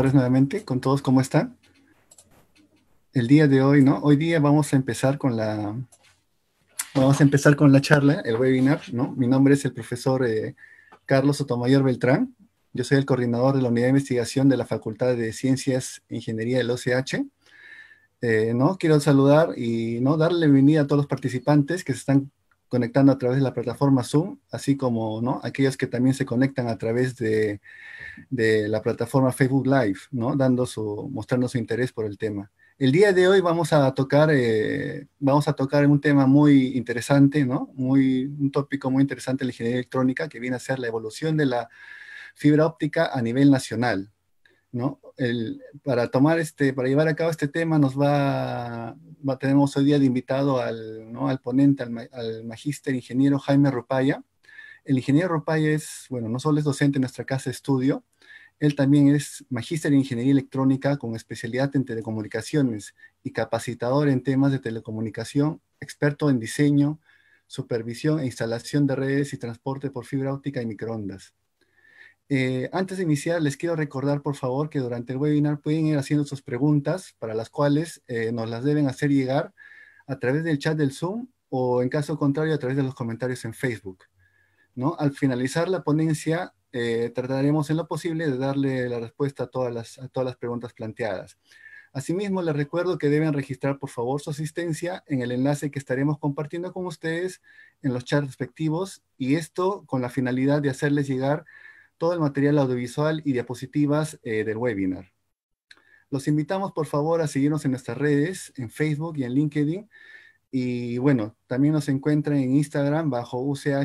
tardes nuevamente con todos, ¿cómo están? El día de hoy, ¿no? Hoy día vamos a empezar con la charla, el webinar, ¿no? Mi nombre es el profesor Carlos Sotomayor Beltrán. Yo soy el coordinador de la unidad de investigación de la Facultad de Ciencias e Ingeniería del OCH. ¿No? Quiero saludar y ¿no? darle la bienvenida a todos los participantes que se están conectando a través de la plataforma Zoom, así como ¿no? aquellos que también se conectan a través de la plataforma Facebook Live, ¿no? Mostrando su interés por el tema. El día de hoy vamos a tocar un tema muy interesante, ¿no? Un tópico muy interesante de la ingeniería electrónica, que viene a ser la evolución de la fibra óptica a nivel nacional, ¿no? Para llevar a cabo este tema tenemos hoy día de invitado ¿no? al ponente, al magíster ingeniero Jaime Rupaya. El ingeniero Rupaya bueno, no solo es docente en nuestra casa de estudio, él también es magíster en ingeniería electrónica con especialidad en telecomunicaciones y capacitador en temas de telecomunicación, experto en diseño, supervisión e instalación de redes y transporte por fibra óptica y microondas. Antes de iniciar, les quiero recordar, por favor, que durante el webinar pueden ir haciendo sus preguntas, para las cuales nos las deben hacer llegar a través del chat del Zoom o, en caso contrario, a través de los comentarios en Facebook, ¿no? Al finalizar la ponencia, trataremos en lo posible de darle la respuesta a todas las preguntas planteadas. Asimismo, les recuerdo que deben registrar, por favor, su asistencia en el enlace que estaremos compartiendo con ustedes en los chats respectivos, y esto con la finalidad de hacerles llegar todo el material audiovisual y diapositivas del webinar. Los invitamos, por favor, a seguirnos en nuestras redes, en Facebook y en LinkedIn. Y bueno, también nos encuentran en Instagram bajo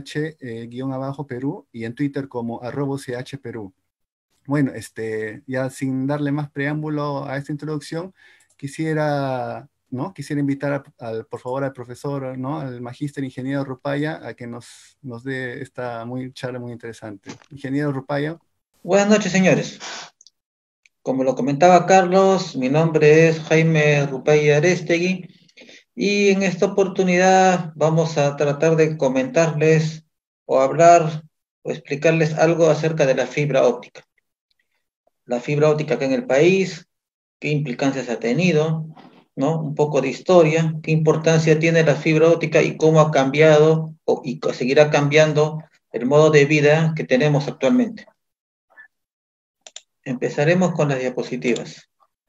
UCH-Perú y en Twitter como @UCH Perú. Bueno, ya sin darle más preámbulo a esta introducción, quisiera invitar por favor al profesor, ¿no? Al magíster ingeniero Rupaya a que nos dé esta charla muy interesante. Ingeniero Rupaya. Buenas noches, señores. Como lo comentaba Carlos, mi nombre es Jaime Rupay Arestegui y en esta oportunidad vamos a tratar de comentarles o hablar o explicarles algo acerca de la fibra óptica. La fibra óptica acá en el país, qué implicancias ha tenido, ¿no? Un poco de historia, qué importancia tiene la fibra óptica y cómo ha cambiado y seguirá cambiando el modo de vida que tenemos actualmente. Empezaremos con las diapositivas.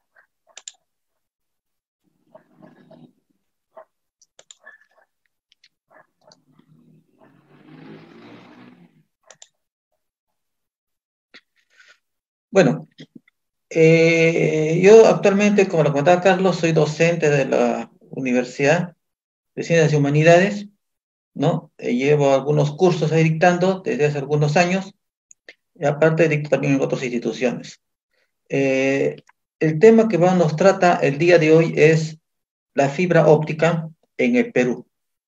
Bueno, yo actualmente, como lo comentaba Carlos, soy docente de la Universidad de Ciencias y Humanidades, ¿no? Llevo algunos cursos ahí dictando desde hace algunos años, y aparte dicto también en otras instituciones. Eh, el tema que nos trata el día de hoy es la fibra óptica en el Perú.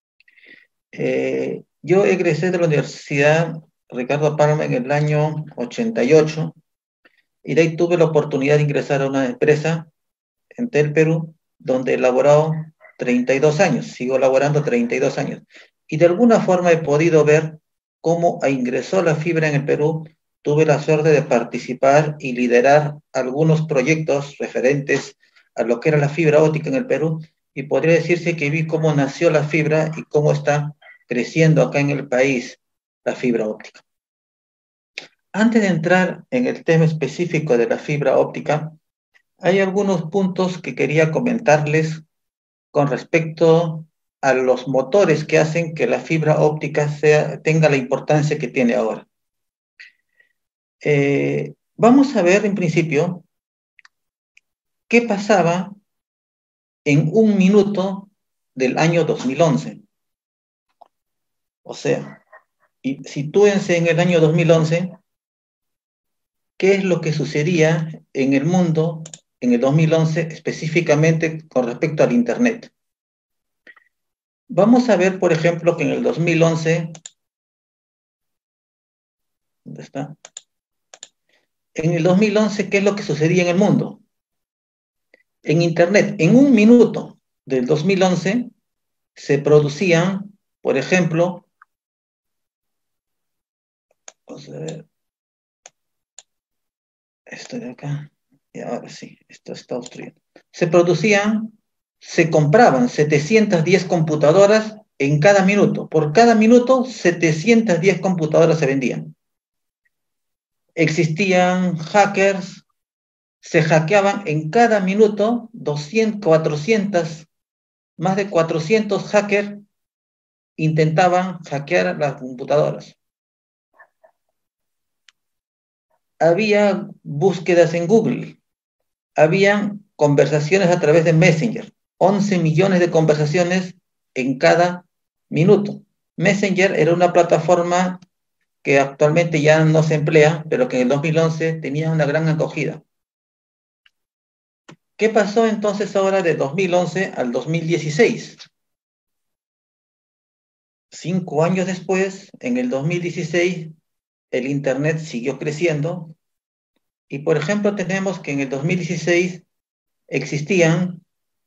Yo egresé de la Universidad Ricardo Palma en el año 88 y de ahí tuve la oportunidad de ingresar a una empresa en Tel Perú, donde he laborado 32 años, sigo laborando 32 años. Y de alguna forma he podido ver cómo ingresó la fibra en el Perú. Tuve la suerte de participar y liderar algunos proyectos referentes a lo que era la fibra óptica en el Perú, y podría decirse que vi cómo nació la fibra y cómo está creciendo acá en el país la fibra óptica. Antes de entrar en el tema específico de la fibra óptica, hay algunos puntos que quería comentarles con respecto a los motores que hacen que la fibra óptica tenga la importancia que tiene ahora. Vamos a ver en principio qué pasaba en un minuto del año 2011. O sea, y sitúense en el año 2011, qué es lo que sucedía en el mundo en el 2011, específicamente con respecto al Internet. Vamos a ver, por ejemplo, que en el 2011, ¿dónde está? En el 2011, ¿qué es lo que sucedía en el mundo? En Internet, en un minuto del 2011, se producían, por ejemplo, vamos a ver, esto de acá, Y ahora sí, esto está obstruyendo. Se compraban 710 computadoras en cada minuto. Por cada minuto, 710 computadoras se vendían. Existían hackers, se hackeaban en cada minuto 200, 400, más de 400 hackers intentaban hackear las computadoras. Había búsquedas en Google, había conversaciones a través de Messenger, 11 millones de conversaciones en cada minuto. Messenger era una plataforma que actualmente ya no se emplea, pero que en el 2011 tenía una gran acogida. ¿Qué pasó entonces ahora de 2011 al 2016? 5 años después, en el 2016, el Internet siguió creciendo y, por ejemplo, tenemos que en el 2016 existían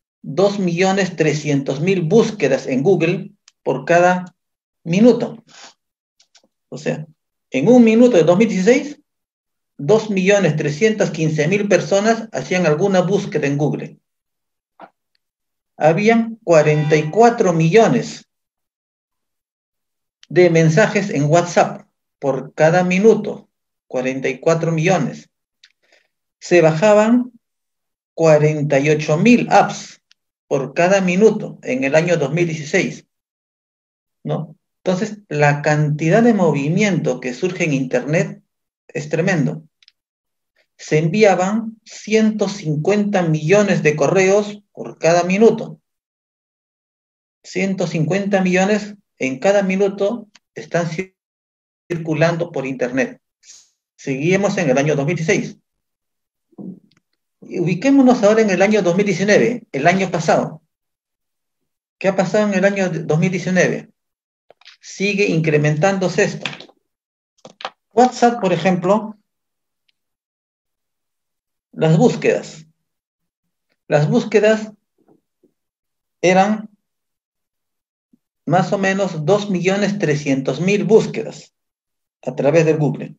2.300.000 búsquedas en Google por cada minuto. O sea, en un minuto de 2016, 2.315.000 personas hacían alguna búsqueda en Google. Habían 44 millones de mensajes en WhatsApp por cada minuto. 44 millones. Se bajaban 48.000 apps por cada minuto en el año 2016, ¿no? Entonces, la cantidad de movimiento que surge en Internet es tremendo. Se enviaban 150 millones de correos por cada minuto. 150 millones en cada minuto están circulando por Internet. Seguimos en el año 2016. Ubiquémonos ahora en el año 2019, el año pasado. ¿Qué ha pasado en el año 2019? Sigue incrementándose esto. WhatsApp, por ejemplo, las búsquedas. Las búsquedas eran más o menos 2.300.000 búsquedas a través de Google.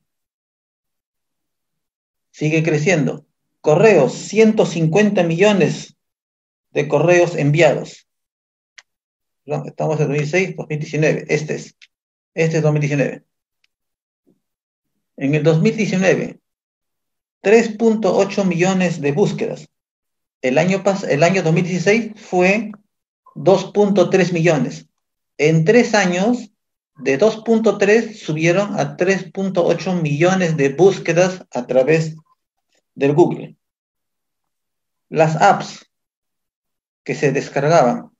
Sigue creciendo. Correos, 150 millones de correos enviados. No, estamos en 2006, 2019. Este es 2019. En el 2019, 3.8 millones de búsquedas. El año 2016 fue 2.3 millones. En 3 años, de 2.3 subieron a 3.8 millones de búsquedas a través del Google. Las apps que se descargaban,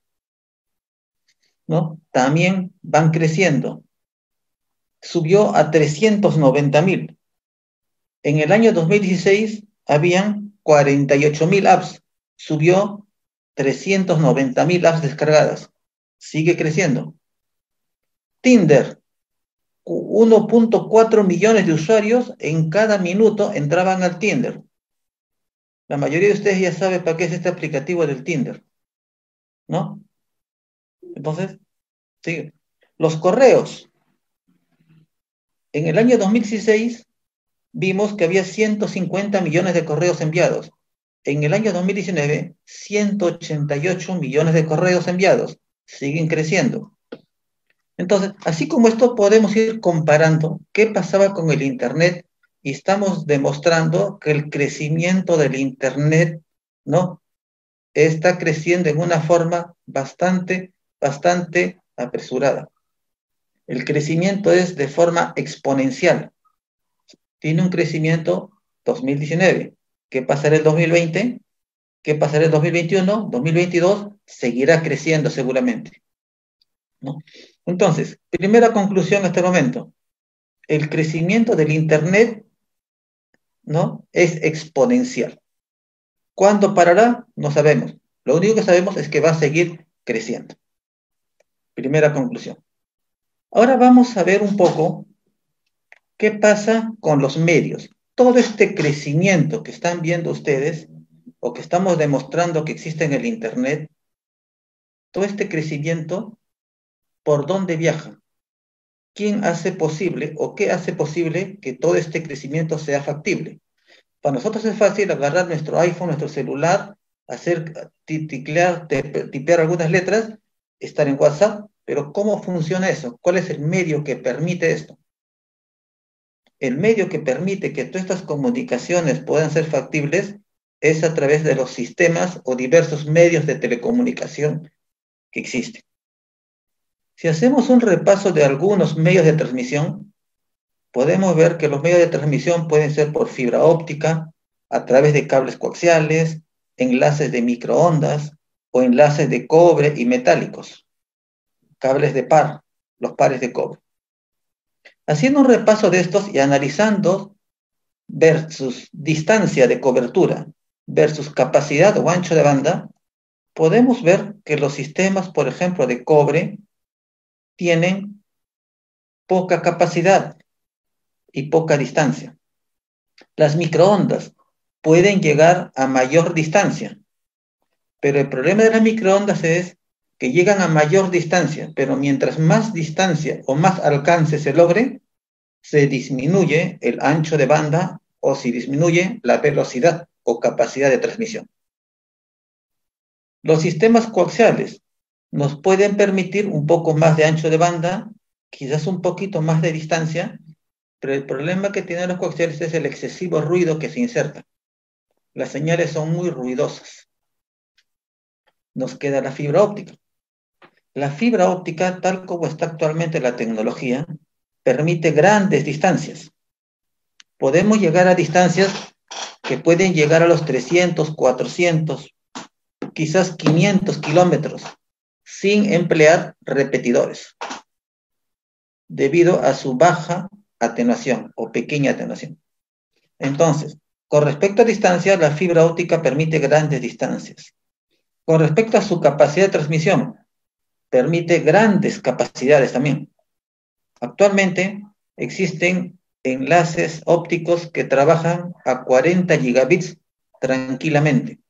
¿no? También van creciendo. Subió a 390.000. En el año 2016 habían 48.000 apps. Subió 390.000 apps descargadas. Sigue creciendo. Tinder, 1.4 millones de usuarios en cada minuto entraban al Tinder. La mayoría de ustedes ya sabe para qué es este aplicativo del Tinder, ¿no? Entonces, sigue. Los correos. En el año 2016 vimos que había 150 millones de correos enviados. En el año 2019, 188 millones de correos enviados. Siguen creciendo. Entonces, así como esto podemos ir comparando qué pasaba con el Internet y estamos demostrando que el crecimiento del Internet, ¿no?, está creciendo en una forma bastante apresurada. El crecimiento es de forma exponencial. Tiene un crecimiento 2019. ¿Qué pasará el 2020? ¿Qué pasará el 2021? 2022 seguirá creciendo seguramente, ¿no? Entonces, primera conclusión hasta el momento. El crecimiento del Internet, ¿no?, es exponencial. ¿Cuándo parará? No sabemos. Lo único que sabemos es que va a seguir creciendo. Primera conclusión. Ahora vamos a ver un poco qué pasa con los medios. Todo este crecimiento que están viendo ustedes, o que estamos demostrando que existe en el Internet, todo este crecimiento, ¿por dónde viaja? ¿Quién hace posible o qué hace posible que todo este crecimiento sea factible? Para nosotros es fácil agarrar nuestro iPhone, nuestro celular, hacer, tipear algunas letras, estar en WhatsApp, pero ¿cómo funciona eso? ¿Cuál es el medio que permite esto? El medio que permite que todas estas comunicaciones puedan ser factibles es a través de los sistemas o diversos medios de telecomunicación que existen. Si hacemos un repaso de algunos medios de transmisión, podemos ver que los medios de transmisión pueden ser por fibra óptica, a través de cables coaxiales, enlaces de microondas o enlaces de cobre y metálicos, cables de par, los pares de cobre. Haciendo un repaso de estos y analizando versus distancia de cobertura versus capacidad o ancho de banda, podemos ver que los sistemas, por ejemplo, de cobre, tienen poca capacidad y poca distancia. Las microondas pueden llegar a mayor distancia, pero el problema de las microondas es que llegan a mayor distancia, pero mientras más distancia o más alcance se logre, se disminuye el ancho de banda o se disminuye la velocidad o capacidad de transmisión. Los sistemas coaxiales nos pueden permitir un poco más de ancho de banda, quizás un poquito más de distancia, pero el problema que tienen los coaxiales es el excesivo ruido que se inserta. Las señales son muy ruidosas. Nos queda la fibra óptica. La fibra óptica, tal como está actualmente la tecnología, permite grandes distancias. Podemos llegar a distancias que pueden llegar a los 300, 400, quizás 500 kilómetros, sin emplear repetidores, debido a su baja atenuación o pequeña atenuación. Entonces, con respecto a distancia, la fibra óptica permite grandes distancias. Con respecto a su capacidad de transmisión, permite grandes capacidades también. Actualmente existen enlaces ópticos que trabajan a 40 gigabits tranquilamente.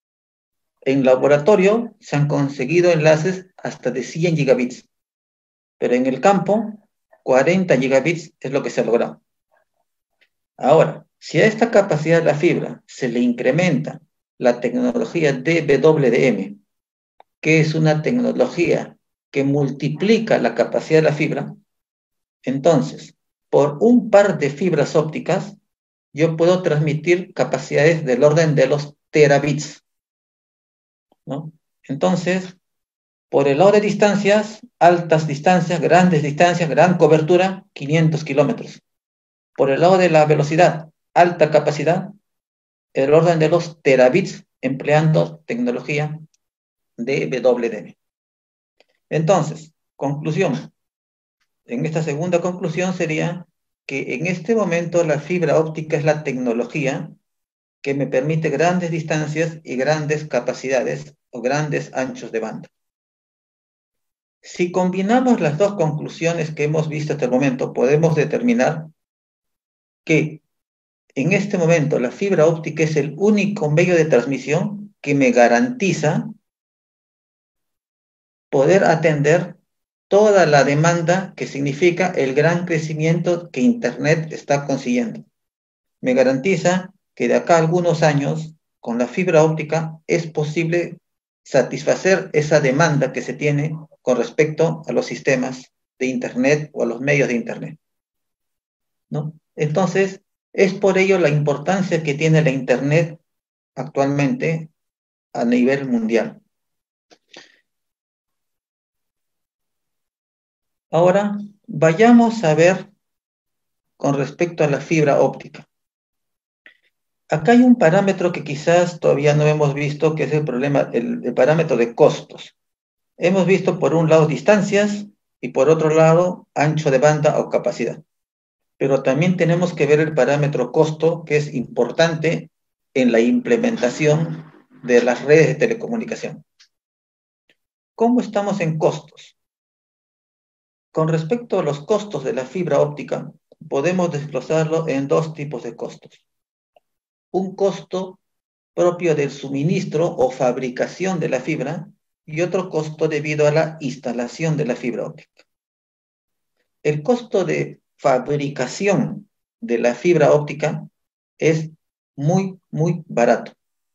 En laboratorio se han conseguido enlaces hasta de 100 gigabits, pero en el campo 40 gigabits es lo que se ha logrado. Ahora, si a esta capacidad de la fibra se le incrementa la tecnología DWDM, que es una tecnología que multiplica la capacidad de la fibra, entonces, por un par de fibras ópticas, yo puedo transmitir capacidades del orden de los terabits, ¿no? Entonces, por el lado de distancias, altas distancias, gran cobertura, 500 kilómetros. Por el lado de la velocidad, alta capacidad, el orden de los terabits, empleando tecnología de DWDM. Entonces, conclusión. En esta segunda conclusión sería que en este momento la fibra óptica es la tecnología que me permite grandes distancias y grandes capacidades o grandes anchos de banda. Si combinamos las dos conclusiones que hemos visto hasta el momento, podemos determinar que en este momento la fibra óptica es el único medio de transmisión que me garantiza poder atender toda la demanda que significa el gran crecimiento que Internet está consiguiendo. Me garantiza que de acá a algunos años, con la fibra óptica, es posible satisfacer esa demanda que se tiene con respecto a los sistemas de Internet o a los medios de Internet, ¿no? Entonces, es por ello la importancia que tiene la Internet actualmente a nivel mundial. Ahora, vayamos a ver con respecto a la fibra óptica. Acá hay un parámetro que quizás todavía no hemos visto, que es el problema, el parámetro de costos. Hemos visto por un lado distancias y por otro lado ancho de banda o capacidad. Pero también tenemos que ver el parámetro costo, que es importante en la implementación de las redes de telecomunicación. ¿Cómo estamos en costos? Con respecto a los costos de la fibra óptica, podemos desglosarlo en dos tipos de costos. Un costo propio del suministro o fabricación de la fibra y otro costo debido a la instalación de la fibra óptica. El costo de fabricación de la fibra óptica es muy, muy barato.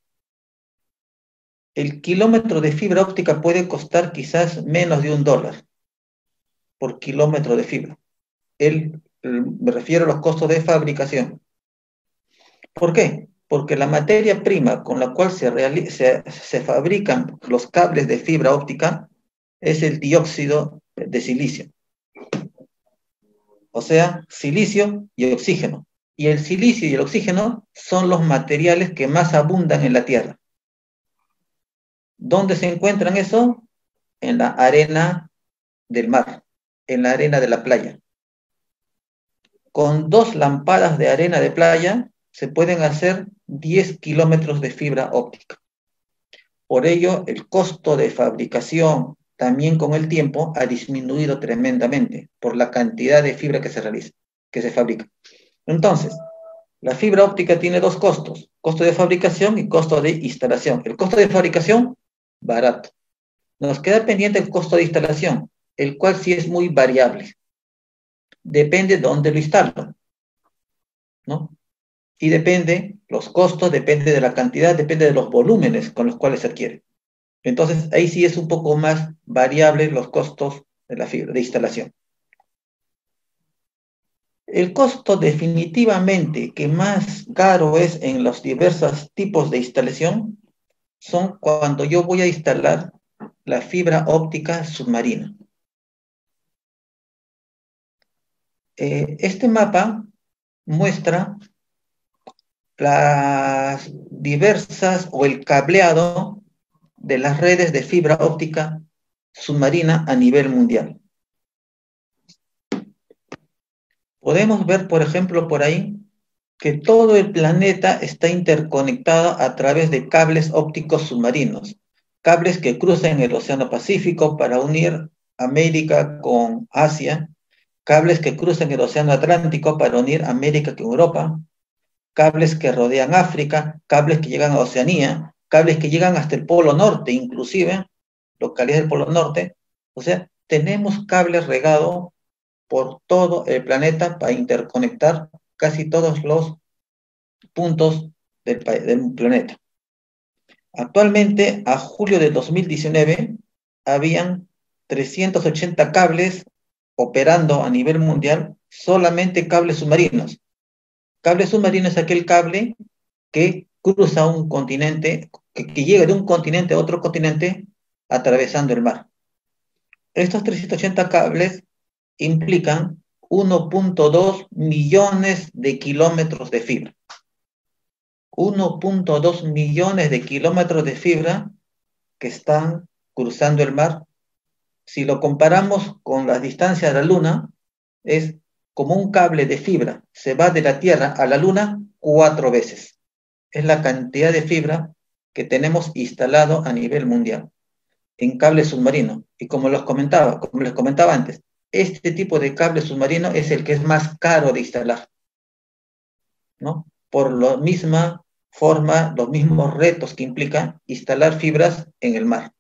El kilómetro de fibra óptica puede costar quizás menos de $1 por kilómetro de fibra. Me refiero a los costos de fabricación. ¿Por qué? Porque la materia prima con la cual se fabrican los cables de fibra óptica es el dióxido de silicio. O sea, silicio y oxígeno. Y el silicio y el oxígeno son los materiales que más abundan en la Tierra. ¿Dónde se encuentran eso? En la arena del mar, en la arena de la playa. Con 2 lampadas de arena de playa se pueden hacer 10 kilómetros de fibra óptica. Por ello, el costo de fabricación también con el tiempo ha disminuido tremendamente por la cantidad de fibra que se realiza, que se fabrica. Entonces, la fibra óptica tiene 2 costos, costo de fabricación y costo de instalación. El costo de fabricación, barato. Nos queda pendiente el costo de instalación, el cual sí es muy variable. Depende de dónde lo instalo, ¿no? Y depende, los costos, depende de la cantidad, depende de los volúmenes con los cuales se adquiere. Entonces, ahí sí es un poco más variable los costos de la fibra, de instalación. El costo definitivamente que más caro es en los diversos tipos de instalación son cuando yo voy a instalar la fibra óptica submarina. Este mapa muestra las diversas o el cableado de las redes de fibra óptica submarina a nivel mundial. Podemos ver, por ejemplo, por ahí, que todo el planeta está interconectado a través de cables ópticos submarinos, cables que cruzan el Océano Pacífico para unir América con Asia, cables que cruzan el Océano Atlántico para unir América con Europa, cables que rodean África, cables que llegan a Oceanía, cables que llegan hasta el Polo Norte, inclusive, localidades del Polo Norte. O sea, tenemos cables regados por todo el planeta para interconectar casi todos los puntos del planeta. Actualmente, a julio de 2019, habían 380 cables operando a nivel mundial, solamente cables submarinos. Cable submarino es aquel cable que cruza un continente, que llega de un continente a otro continente atravesando el mar. Estos 380 cables implican 1.2 millones de kilómetros de fibra. 1.2 millones de kilómetros de fibra que están cruzando el mar. Si lo comparamos con la distancia de la Luna, es como un cable de fibra. Se va de la Tierra a la Luna 4 veces. Es la cantidad de fibra que tenemos instalado a nivel mundial en cable submarino. Y como les comentaba antes, este tipo de cable submarino es el que es más caro de instalar, ¿no? Por la misma forma, los mismos retos que implica instalar fibras en el mar.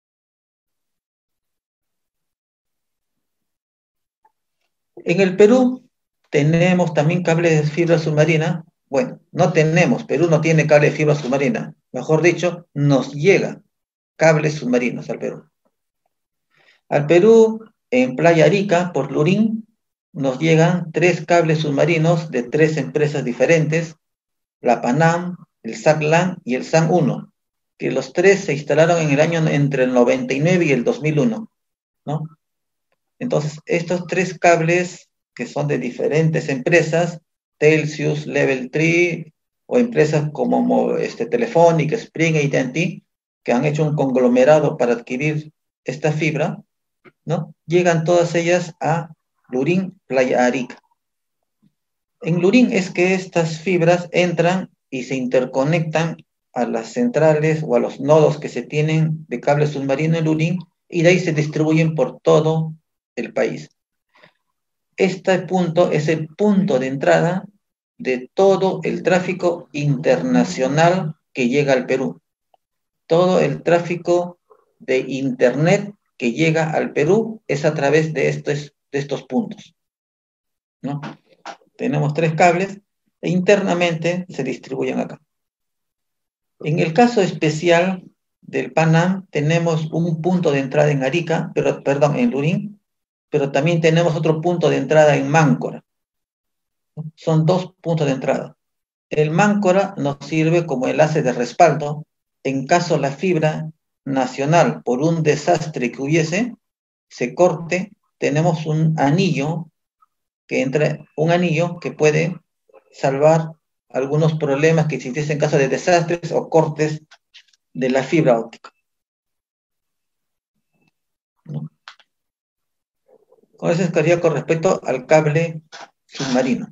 En el Perú tenemos también cables de fibra submarina. Bueno, no tenemos, Perú no tiene cable de fibra submarina. Mejor dicho, nos llega cables submarinos al Perú. Al Perú, en Playa Arica, por Lurín, nos llegan 3 cables submarinos de 3 empresas diferentes, la Panam, el SACLAN y el SAN-1, que los 3 se instalaron en el año entre el 99 y el 2001, ¿no? Entonces, estos 3 cables, que son de diferentes empresas, Telxius, Level 3, o empresas como Telefónica, Spring, AT&T, que han hecho un conglomerado para adquirir esta fibra, ¿no? Llegan todas ellas a Lurín, Playa Arica. En Lurín es que estas fibras entran y se interconectan a las centrales o a los nodos que se tienen de cable submarino en Lurín, y de ahí se distribuyen por todo el país. Este punto es el punto de entrada de todo el tráfico internacional que llega al Perú. Todo el tráfico de Internet que llega al Perú es a través de estos puntos, ¿no? Tenemos 3 cables. e internamente se distribuyen acá. En el caso especial del Panam, tenemos un punto de entrada en Arica, perdón, en Lurín, pero también tenemos otro punto de entrada en Máncora. Son dos puntos de entrada. El Máncora nos sirve como enlace de respaldo en caso la fibra nacional, por un desastre que hubiese, se corte, tenemos un anillo que puede salvar algunos problemas que existiesen en caso de desastres o cortes de la fibra óptica, ¿no? Con eso estaría con respecto al cable submarino.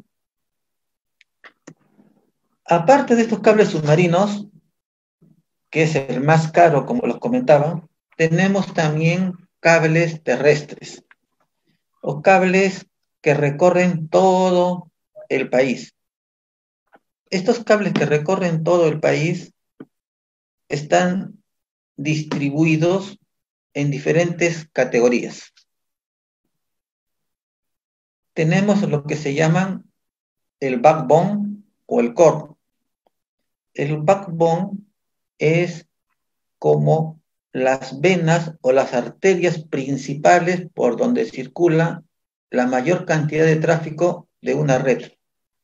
Aparte de estos cables submarinos, que es el más caro, como los comentaba, tenemos también cables terrestres o cables que recorren todo el país. Estos cables que recorren todo el país están distribuidos en diferentes categorías. Tenemos lo que se llaman el backbone o el core. El backbone es como las venas o las arterias principales por donde circula la mayor cantidad de tráfico de una red.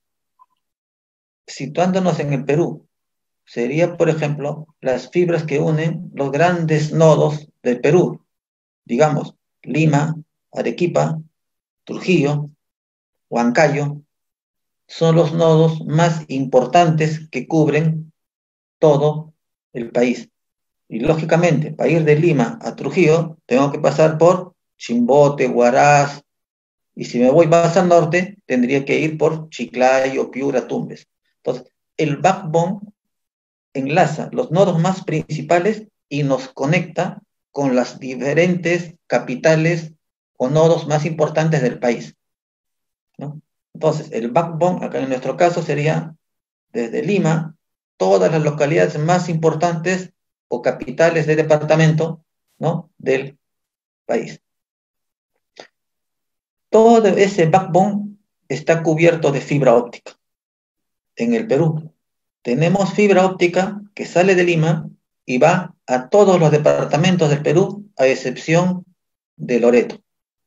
Situándonos en el Perú, sería, por ejemplo, las fibras que unen los grandes nodos del Perú, digamos, Lima, Arequipa, Trujillo, Huancayo, son los nodos más importantes que cubren todo el país. Y lógicamente, para ir de Lima a Trujillo, tengo que pasar por Chimbote, Huaraz, y si me voy más al norte, tendría que ir por Chiclayo, Piura, Tumbes. Entonces, el backbone enlaza los nodos más principales y nos conecta con las diferentes capitales o nodos más importantes del país, ¿no? Entonces, el backbone, acá en nuestro caso, sería desde Lima, todas las localidades más importantes o capitales de departamento, ¿no?, del país. Todo ese backbone está cubierto de fibra óptica. En el Perú tenemos fibra óptica que sale de Lima y va a todos los departamentos del Perú, a excepción de Loreto.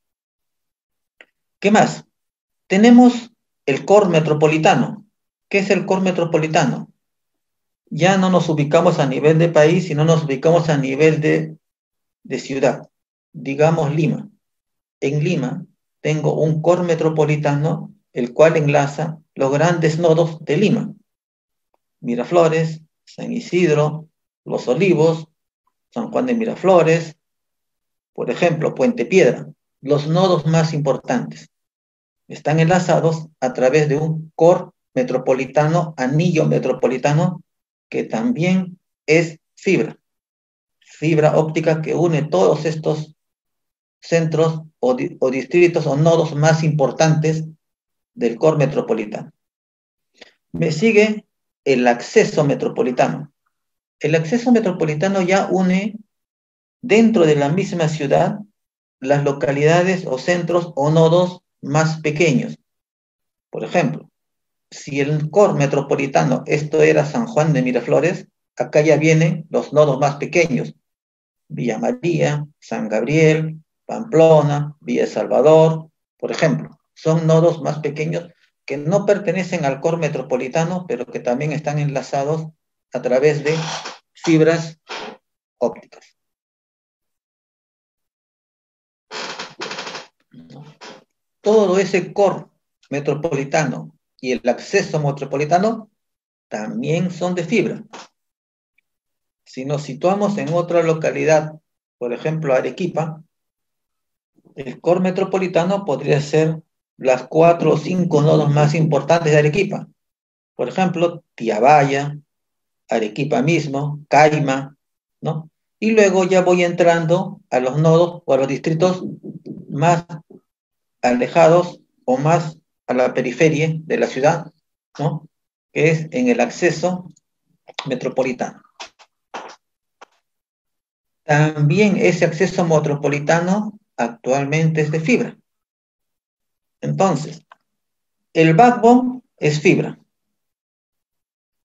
¿Qué más? Tenemos el core metropolitano. ¿Qué es el core metropolitano? Ya no nos ubicamos a nivel de país, sino nos ubicamos a nivel de ciudad. Digamos Lima. En Lima tengo un core metropolitano, el cual enlaza los grandes nodos de Lima: Miraflores, San Isidro, Los Olivos, San Juan de Miraflores, por ejemplo, Puente Piedra. Los nodos más importantes están enlazados a través de un core metropolitano, anillo metropolitano, que también es fibra óptica que une todos estos centros o distritos o nodos más importantes del core metropolitano. Me sigue el acceso metropolitano. El acceso metropolitano ya une dentro de la misma ciudad las localidades o centros o nodos más pequeños. Por ejemplo, si el core metropolitano, esto era San Juan de Miraflores, acá ya vienen los nodos más pequeños: Villa María, San Gabriel, Pamplona, Villa Salvador, por ejemplo. Son nodos más pequeños que no pertenecen al core metropolitano, pero que también están enlazados a través de fibras ópticas. Todo ese core metropolitano y el acceso metropolitano también son de fibra. Si nos situamos en otra localidad, por ejemplo Arequipa, el core metropolitano podría ser las 4 o 5 nodos más importantes de Arequipa. Por ejemplo, Tiabaya, Arequipa mismo, Caima, ¿no? Y luego ya voy entrando a los nodos o a los distritos más alejados o más a la periferia de la ciudad, ¿no?, que es en el acceso metropolitano. También ese acceso metropolitano actualmente es de fibra. Entonces, el backbone es fibra.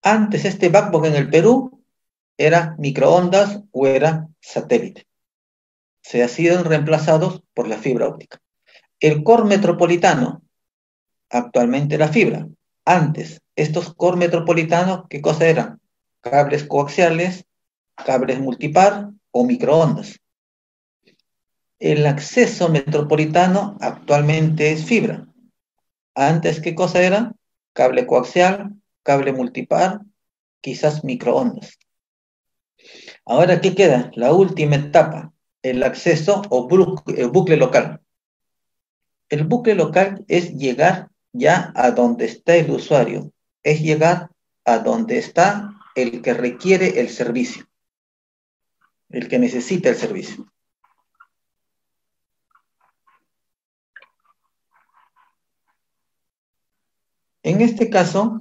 Antes este backbone en el Perú era microondas o era satélite. Se han sido reemplazados por la fibra óptica. El core metropolitano, actualmente la fibra. Antes, estos core metropolitanos, ¿qué cosa eran? Cables coaxiales, cables multipar o microondas. El acceso metropolitano actualmente es fibra. Antes, ¿qué cosa era? Cable coaxial, cable multipar, quizás microondas. Ahora, ¿qué queda? La última etapa, el acceso o bucle local. El bucle local es llegar ya a donde está el usuario, es llegar a donde está el que requiere el servicio, el que necesita el servicio. En este caso,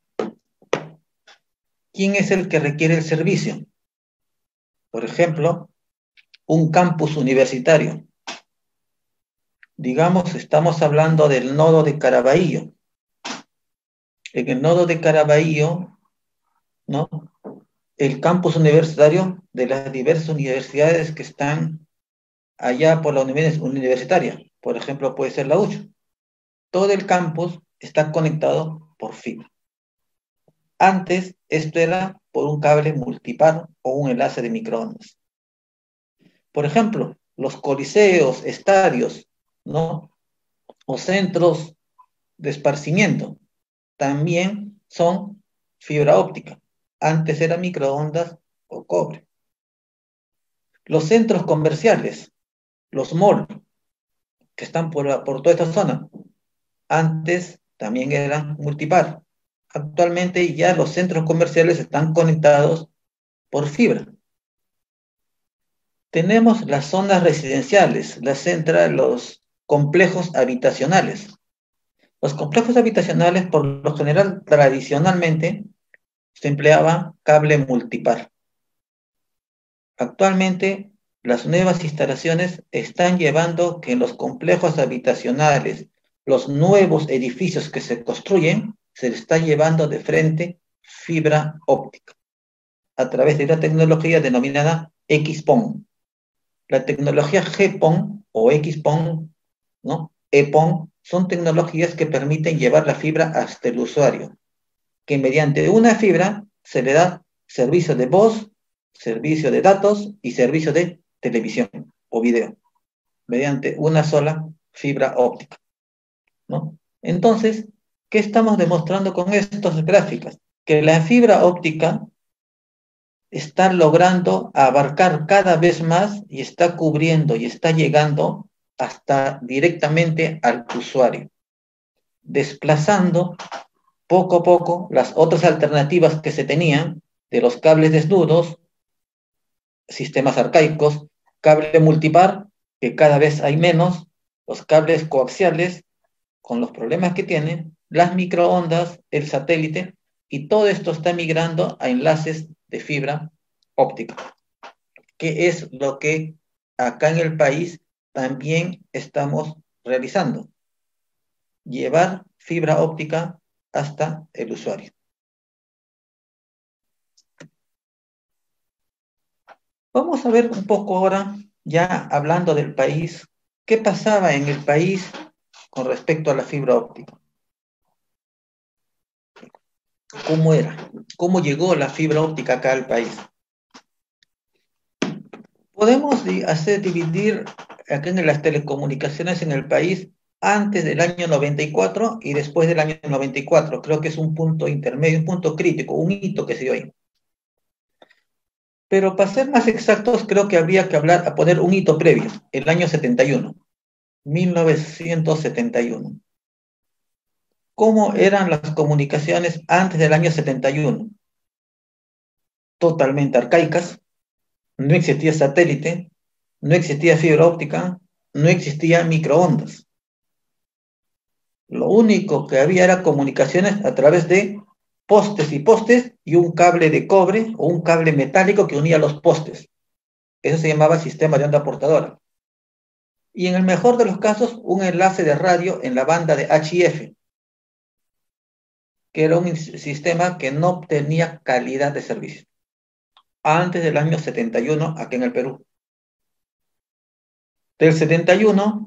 ¿quién es el que requiere el servicio? Por ejemplo, un campus universitario. Digamos, estamos hablando del nodo de Caraballo. En el nodo de Caraballo, ¿no? El campus universitario de las diversas universidades que están allá por la universitaria. Por ejemplo, puede ser la UCH. Todo el campus está conectado por fibra. Antes, esto era por un cable multipar o un enlace de microondas. Por ejemplo, los coliseos, estadios, ¿no? O centros de esparcimiento también son fibra óptica. Antes era microondas o cobre. Los centros comerciales, los malls, que están por toda esta zona, antes también eran multipar. Actualmente ya los centros comerciales están conectados por fibra. Tenemos las zonas residenciales, los complejos habitacionales. Los complejos habitacionales, por lo general, tradicionalmente, se empleaba cable multipar. Actualmente, las nuevas instalaciones están llevando que en los complejos habitacionales, los nuevos edificios que se construyen, se les está llevando de frente fibra óptica a través de la tecnología denominada XPON. La tecnología GPON o XPON, ¿no? EPON, son tecnologías que permiten llevar la fibra hasta el usuario, que mediante una fibra se le da servicio de voz, servicio de datos y servicio de televisión o video, mediante una sola fibra óptica, ¿no? Entonces, ¿qué estamos demostrando con estas gráficas? Que la fibra óptica está logrando abarcar cada vez más y está cubriendo y está llegando hasta directamente al usuario, desplazando poco a poco las otras alternativas que se tenían de los cables desnudos, sistemas arcaicos, cable multipar, que cada vez hay menos, los cables coaxiales, con los problemas que tienen, las microondas, el satélite, y todo esto está migrando a enlaces de fibra óptica, que es lo que acá en el país también estamos realizando, llevar fibra óptica hasta el usuario. Vamos a ver un poco ahora, ya hablando del país, qué pasaba en el país con respecto a la fibra óptica. ¿Cómo era? ¿Cómo llegó la fibra óptica acá al país? Podemos dividir acá en las telecomunicaciones en el país antes del año 94 y después del año 94. Creo que es un punto intermedio, un punto crítico, un hito que se dio ahí. Pero para ser más exactos, creo que habría que poner un hito previo, el año 71, 1971. ¿Cómo eran las comunicaciones antes del año 71? Totalmente arcaicas, no existía satélite, no existía fibra óptica, no existía microondas. Lo único que había era comunicaciones a través de postes y un cable de cobre o un cable metálico que unía los postes. Eso se llamaba sistema de onda portadora. Y en el mejor de los casos, un enlace de radio en la banda de HIF. que era un sistema que no tenía calidad de servicio. Antes del año 71, aquí en el Perú. Del 71,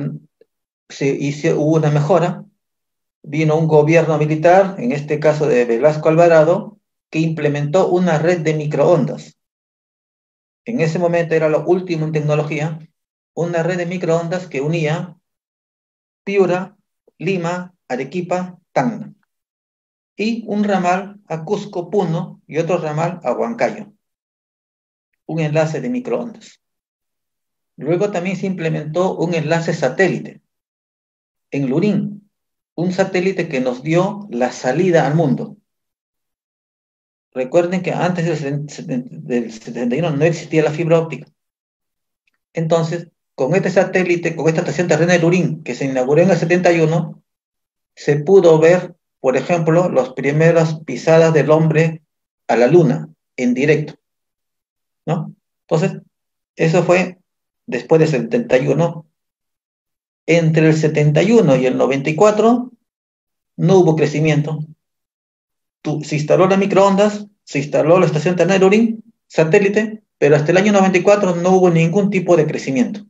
hubo una mejora, vino un gobierno militar, en este caso de Velasco Alvarado, que implementó una red de microondas. En ese momento era lo último en tecnología, una red de microondas que unía Piura, Lima, Arequipa, Tacna, y un ramal a Cusco, Puno, y otro ramal a Huancayo, un enlace de microondas. Luego también se implementó un enlace satélite en Lurín, un satélite que nos dio la salida al mundo. Recuerden que antes del 71 no existía la fibra óptica. Entonces, con este satélite, con esta estación terrena de Lurín, que se inauguró en el 71, se pudo ver, por ejemplo, las primeras pisadas del hombre a la luna, en directo, ¿no? Entonces, eso fue después del 71. Entre el 71 y el 94 no hubo crecimiento. Se instaló la microondas, se instaló la estación terrena de Lurín, satélite, pero hasta el año 94 no hubo ningún tipo de crecimiento.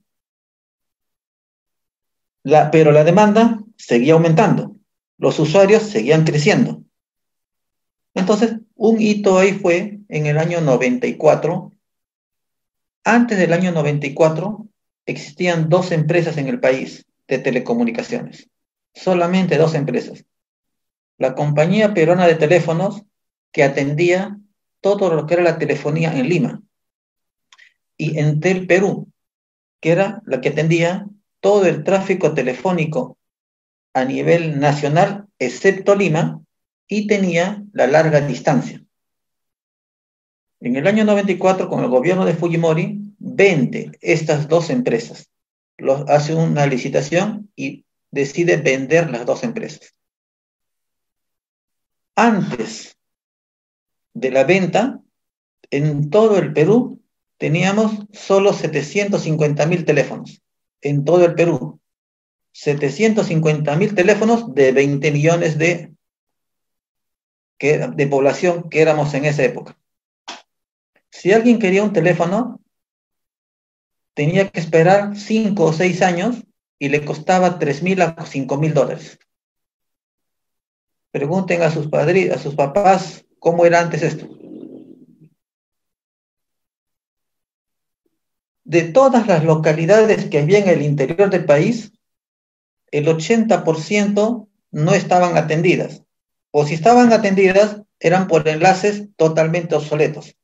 Pero la demanda seguía aumentando, los usuarios seguían creciendo. Entonces, un hito ahí fue en el año 94. Antes del año 94 existían 2 empresas en el país de telecomunicaciones, solamente 2 empresas. La Compañía Peruana de Teléfonos, que atendía todo lo que era la telefonía en Lima, y Entel Perú, que era la que atendía todo el tráfico telefónico a nivel nacional, excepto Lima, y tenía la larga distancia. En el año 94, con el gobierno de Fujimori, vende estas 2 empresas. Hace una licitación y decide vender las 2 empresas. Antes de la venta, en todo el Perú teníamos solo 750.000 teléfonos. En todo el Perú. 750.000 teléfonos de 20 millones de población que éramos en esa época. Si alguien quería un teléfono, tenía que esperar 5 o 6 años y le costaba $3,000 a $5,000. Pregunten a sus padres, a sus papás, cómo era antes esto. De todas las localidades que había en el interior del país, el 80% no estaban atendidas. O si estaban atendidas, eran por enlaces totalmente obsoletos.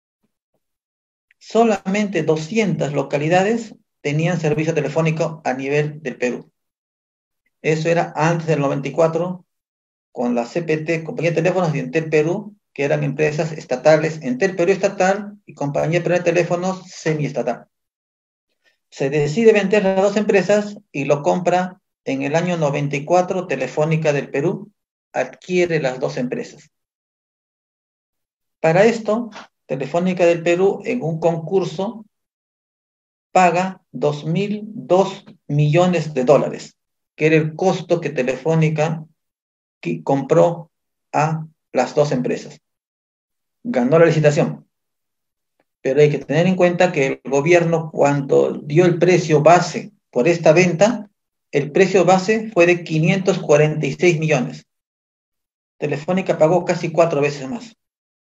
Solamente 200 localidades tenían servicio telefónico a nivel del Perú. Eso era antes del 94, con la CPT, Compañía de Teléfonos y Entel Perú, que eran empresas estatales, Entel Perú estatal y Compañía Peruana de Teléfonos semiestatal. Se decide vender las 2 empresas y lo compra en el año 94 Telefónica del Perú, adquiere las 2 empresas. Para esto, Telefónica del Perú, en un concurso, paga $2,002 millones, que era el costo que Telefónica compró a las 2 empresas. Ganó la licitación. Pero hay que tener en cuenta que el gobierno, cuando dio el precio base por esta venta, el precio base fue de 546 millones. Telefónica pagó casi 4 veces más.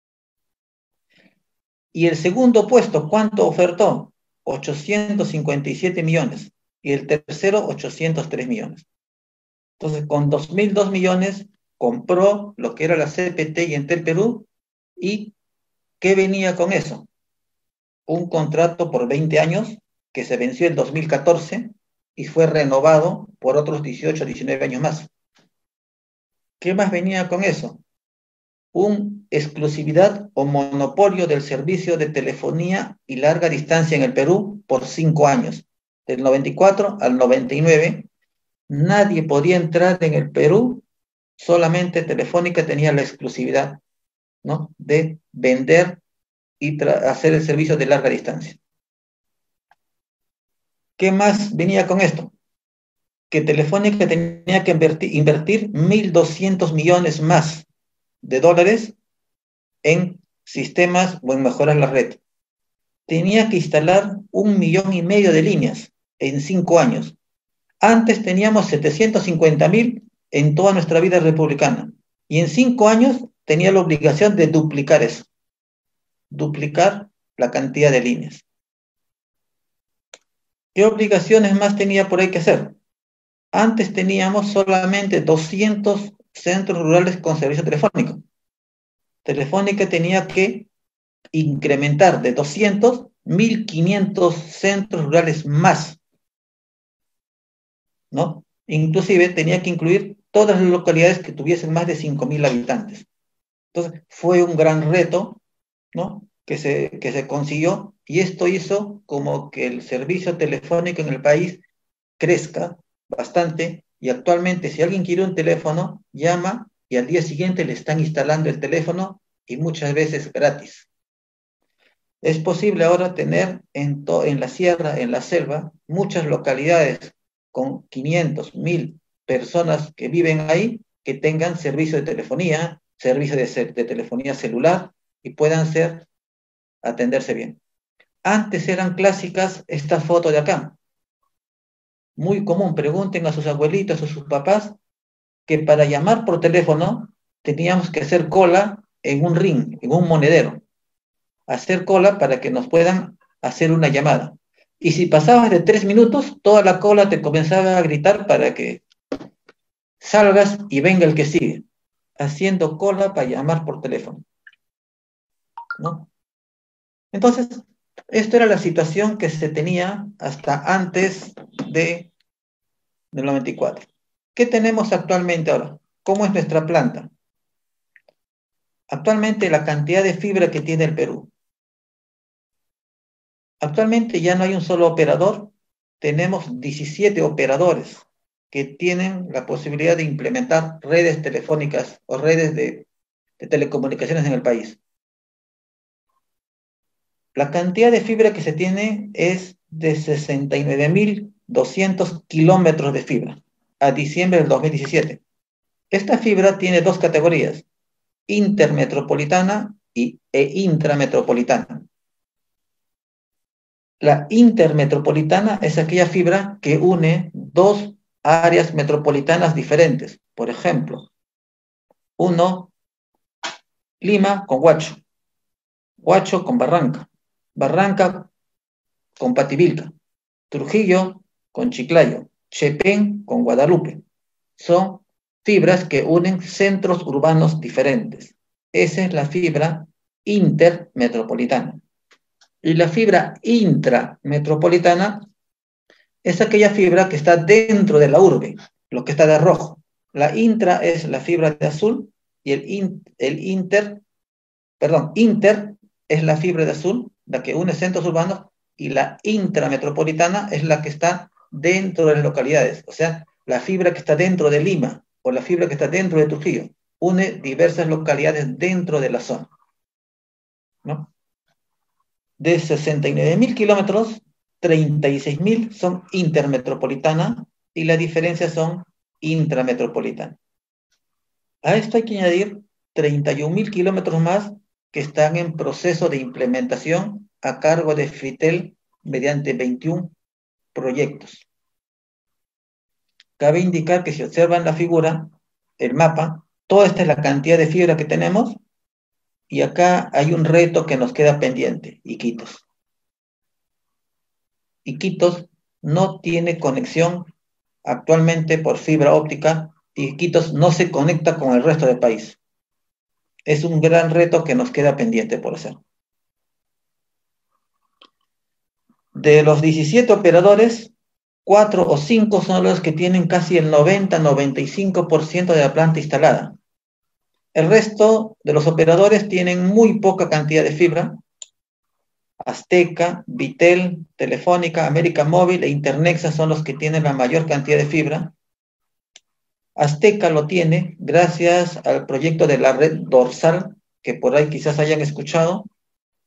Y el segundo puesto, ¿cuánto ofertó? 857 millones. Y el tercero, 803 millones. Entonces, con 2,002 millones, compró lo que era la CPT y Entel Perú. ¿Y qué venía con eso? Un contrato por 20 años que se venció en 2014 y fue renovado por otros 18, 19 años más. ¿Qué más venía con eso? Un exclusividad o monopolio del servicio de telefonía y larga distancia en el Perú por 5 años. Del 94 al 99, nadie podía entrar en el Perú, solamente Telefónica tenía la exclusividad, ¿no?, de vender y hacer el servicio de larga distancia. ¿Qué más venía con esto? que Telefónica tenía que invertir 1.200 millones más de dólares en sistemas o en mejorar la red. Tenía que instalar 1,5 millones de líneas en 5 años. Antes teníamos 750.000 en toda nuestra vida republicana. Y en 5 años tenía la obligación de duplicar eso. Duplicar la cantidad de líneas. ¿Qué obligaciones más tenía por ahí que hacer? Antes teníamos solamente 200 centros rurales con servicio telefónico. Telefónica tenía que incrementar de 200, 1.500 centros rurales más, ¿no? Inclusive tenía que incluir todas las localidades que tuviesen más de 5.000 habitantes. Entonces, fue un gran reto, ¿no? Que se consiguió, y esto hizo como que el servicio telefónico en el país crezca bastante, y actualmente si alguien quiere un teléfono, llama y al día siguiente le están instalando el teléfono, y muchas veces gratis. Es posible ahora tener en la sierra, en la selva, muchas localidades con 500, 1.000 personas que viven ahí, que tengan servicio de telefonía, servicio de telefonía celular, y puedan atenderse bien. Antes eran clásicas esta foto de acá. Muy común, pregunten a sus abuelitos o sus papás, que para llamar por teléfono teníamos que hacer cola en un ring, en un monedero. Hacer cola para que nos puedan hacer una llamada. Y si pasabas de 3 minutos, toda la cola te comenzaba a gritar para que salgas y venga el que sigue, haciendo cola para llamar por teléfono, ¿no? Entonces, esta era la situación que se tenía hasta antes del 94. ¿Qué tenemos actualmente ahora? ¿Cómo es nuestra planta? Actualmente la cantidad de fibra que tiene el Perú. Actualmente ya no hay un solo operador, tenemos 17 operadores que tienen la posibilidad de implementar redes telefónicas o redes de telecomunicaciones en el país. La cantidad de fibra que se tiene es de 69.200 kilómetros de fibra a diciembre del 2017. Esta fibra tiene 2 categorías, intermetropolitana e intrametropolitana. La intermetropolitana es aquella fibra que une 2 áreas metropolitanas diferentes. Por ejemplo, Lima con Huacho, Huacho con Barranca, Barranca con Pativilca, Trujillo con Chiclayo, Chepén con Guadalupe. Son fibras que unen centros urbanos diferentes. Esa es la fibra intermetropolitana. Y la fibra intrametropolitana es aquella fibra que está dentro de la urbe, lo que está de rojo. La intra es la fibra de azul, y inter es la fibra de azul, la que une centros urbanos, y la intrametropolitana es la que está dentro de las localidades, o sea, la fibra que está dentro de Lima, o la fibra que está dentro de Trujillo, une diversas localidades dentro de la zona, ¿no? De 69.000 kilómetros, 36.000 son intermetropolitana, y la diferencia son intrametropolitana. A esto hay que añadir 31.000 kilómetros más que están en proceso de implementación a cargo de Fritel mediante 21 proyectos. Cabe indicar que si observan la figura, el mapa, toda esta es la cantidad de fibra que tenemos, y acá hay un reto que nos queda pendiente, Iquitos. Iquitos no tiene conexión actualmente por fibra óptica, y Iquitos no se conecta con el resto del país. Es un gran reto que nos queda pendiente por hacer. De los 17 operadores, 4 o 5 son los que tienen casi el 90-95% de la planta instalada. El resto de los operadores tienen muy poca cantidad de fibra. Azteca, Vitel, Telefónica, América Móvil e Internexa son los que tienen la mayor cantidad de fibra. Azteca lo tiene gracias al proyecto de la red dorsal, que por ahí quizás hayan escuchado,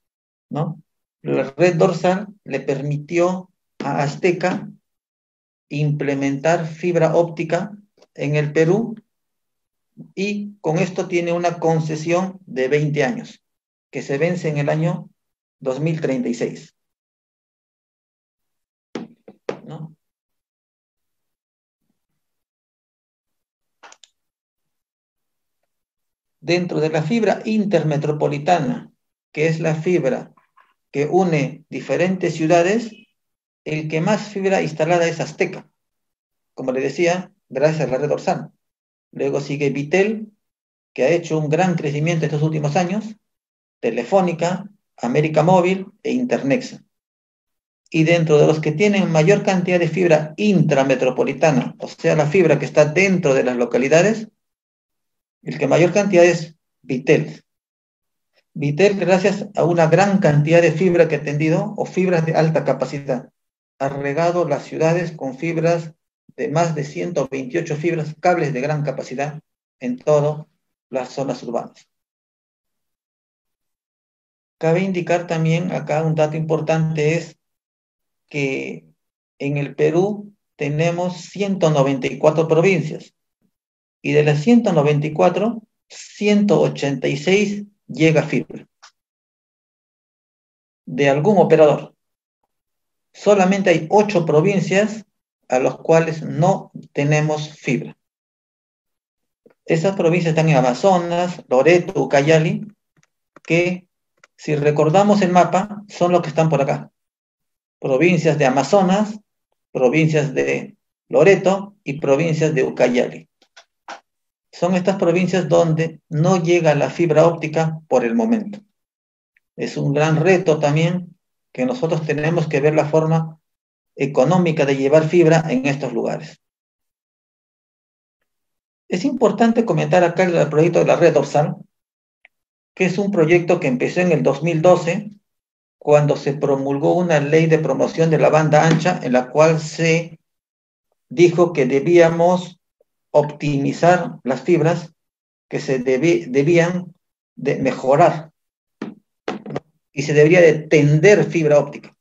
¿no? La red dorsal le permitió a Azteca implementar fibra óptica en el Perú, y con esto tiene una concesión de 20 años, que se vence en el año 2036. ¿No? Dentro de la fibra intermetropolitana, que es la fibra que une diferentes ciudades, el que más fibra instalada es Azteca, como le decía, gracias a la red dorsal. Luego sigue Vitel, que ha hecho un gran crecimiento estos últimos años, Telefónica, América Móvil e Internexa. Y dentro de los que tienen mayor cantidad de fibra intrametropolitana, o sea, la fibra que está dentro de las localidades, el que mayor cantidad es Vitel. Vitel, gracias a una gran cantidad de fibra que ha tendido, o fibras de alta capacidad, ha regado las ciudades con fibras de más de 128 fibras, cables de gran capacidad en todas las zonas urbanas. Cabe indicar también acá un dato importante, es que en el Perú tenemos 194 provincias, y de las 194, 186 llega fibra de algún operador. Solamente hay 8 provincias a las cuales no tenemos fibra. Esas provincias están en Amazonas, Loreto, Ucayali, que si recordamos el mapa, son los que están por acá. Provincias de Amazonas, provincias de Loreto y provincias de Ucayali. Son estas provincias donde no llega la fibra óptica por el momento. Es un gran reto también, que nosotros tenemos que ver la forma económica de llevar fibra en estos lugares. Es importante comentar acá el proyecto de la red dorsal, que es un proyecto que empezó en el 2012, cuando se promulgó una ley de promoción de la banda ancha, en la cual se dijo que debíamos optimizar las fibras, que se debían de mejorar, y se debería de tender fibra óptica.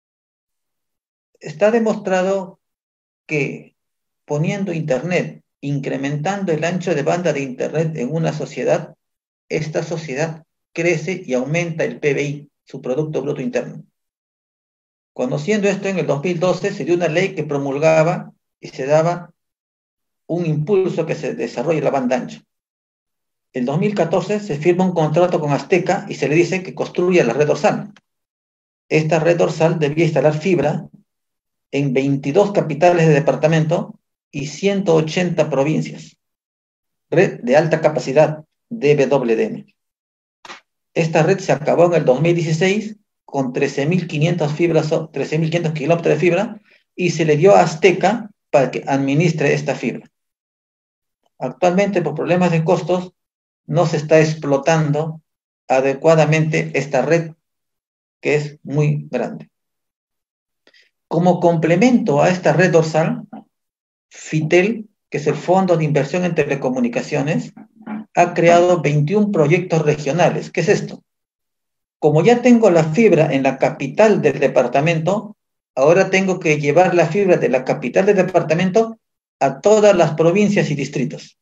Está demostrado que poniendo Internet, incrementando el ancho de banda de Internet en una sociedad, esta sociedad crece y aumenta el PBI, su Producto Bruto Interno. Conociendo esto, en el 2012 se dio una ley que promulgaba y se daba un impulso que se desarrolle la banda ancha. En 2014 se firma un contrato con Azteca y se le dice que construya la red dorsal. Esta red dorsal debía instalar fibra en 22 capitales de departamento y 180 provincias. Red de alta capacidad, DWDM. Esta red se acabó en el 2016 con 13.500 kilómetros de fibra, y se le dio a Azteca para que administre esta fibra. Actualmente, por problemas de costos, no se está explotando adecuadamente esta red, que es muy grande. Como complemento a esta red dorsal, FITEL, que es el Fondo de Inversión en Telecomunicaciones, ha creado 21 proyectos regionales. ¿Qué es esto? Como ya tengo la fibra en la capital del departamento, ahora tengo que llevar la fibra de la capital del departamento a todas las provincias y distritos.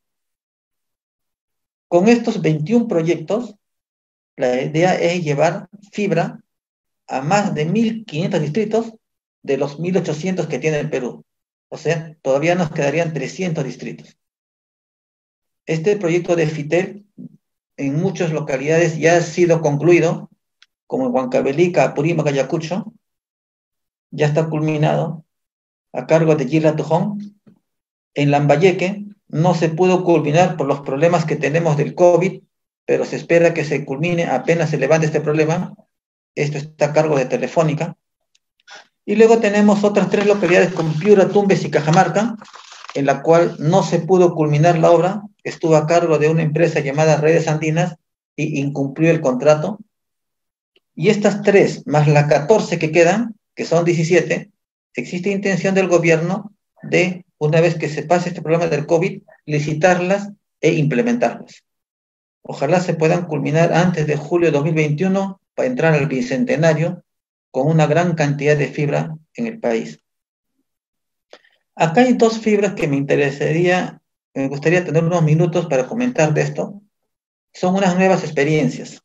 Con estos 21 proyectos, la idea es llevar fibra a más de 1.500 distritos de los 1.800 que tiene el Perú. O sea, todavía nos quedarían 300 distritos. Este proyecto de FITEL en muchas localidades ya ha sido concluido, como en Huancavelica, Apurímac, Ayacucho, ya está culminado, a cargo de Gila Tujón. En Lambayeque no se pudo culminar por los problemas que tenemos del COVID, pero se espera que se culmine apenas se levante este problema. Esto está a cargo de Telefónica. Y luego tenemos otras 3 localidades como Piura, Tumbes y Cajamarca, en la cual no se pudo culminar la obra, estuvo a cargo de una empresa llamada Redes Andinas y incumplió el contrato. Y estas 3, más las 14 que quedan, que son 17, existe intención del gobierno de, una vez que se pase este problema del COVID, licitarlas e implementarlas. Ojalá se puedan culminar antes de julio de 2021 para entrar al bicentenario con una gran cantidad de fibra en el país. Acá hay dos fibras que me gustaría tener unos minutos para comentar de esto. Son unas nuevas experiencias.